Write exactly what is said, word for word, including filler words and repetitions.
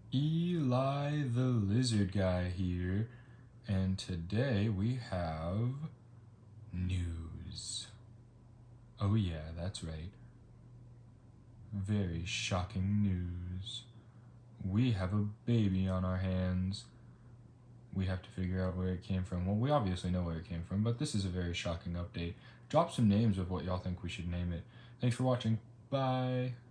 Eli the Lizard Guy here, and today we have news. Oh yeah, that's right. Very shocking news. We have a baby on our hands. We have to figure out where it came from. Well, we obviously know where it came from, but this is a very shocking update. Drop some names of what y'all think we should name it. Thanks for watching. Bye.